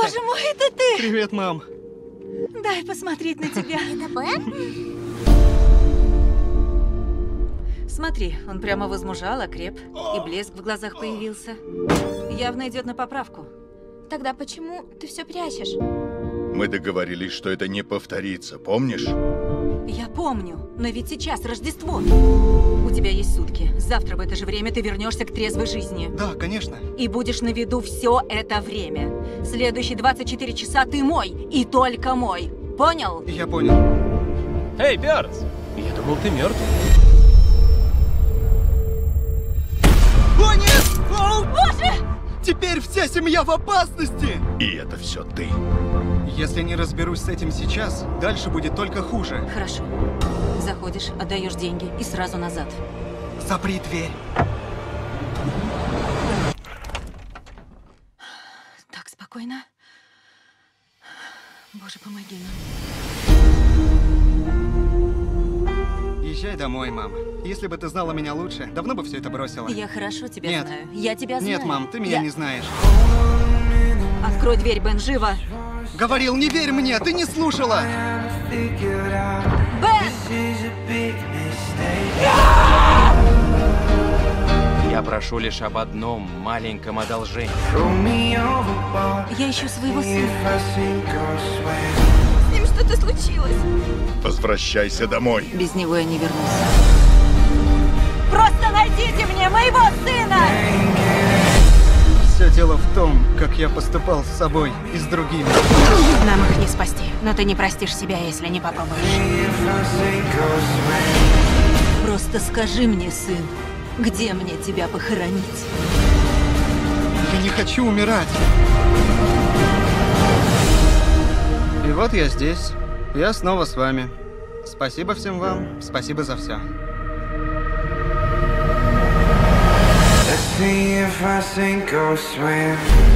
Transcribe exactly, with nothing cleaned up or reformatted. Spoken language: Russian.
Боже мой, это ты! Привет, мам. Дай посмотреть на тебя. Это Бен? Смотри, он прямо возмужал, окреп. И блеск в глазах появился. Явно идет на поправку. Тогда почему ты все прячешь? Мы договорились, что это не повторится, помнишь? Я помню, но ведь сейчас Рождество. У тебя есть сутки. Завтра в это же время ты вернешься к трезвой жизни. Да, конечно. И будешь на виду все это время. Следующие двадцать четыре часа ты мой, и только мой. Понял? Я понял. Эй, Бёрдс! Я думал, ты мертв. О, нет! О, боже! Теперь вся семья в опасности! И это все ты. Если не разберусь с этим сейчас, дальше будет только хуже. Хорошо. Заходишь, отдаешь деньги и сразу назад. Запри дверь. Так, спокойно. Боже, помоги нам. Езжай домой, мам. Если бы ты знала меня лучше, давно бы все это бросила. Я хорошо тебя Нет. знаю. Я тебя знаю. Нет, мам, ты меня Я- не знаешь. Открой дверь, Бен, живо! Говорил, не верь мне, ты не слушала! Бен! Я прошу лишь об одном маленьком одолжении. Я ищу своего сына. С ним что-то случилось. Возвращайся домой. Без него я не вернусь. Просто найдите мне моего сына! Все дело в том, как я поступал с собой и с другими. Нам их не спасти, но ты не простишь себя, если не попробуешь. Просто скажи мне, сын, где мне тебя похоронить? Я не хочу умирать. И вот я здесь. Я снова с вами. Спасибо всем вам. Спасибо за все. See if I sink or swim.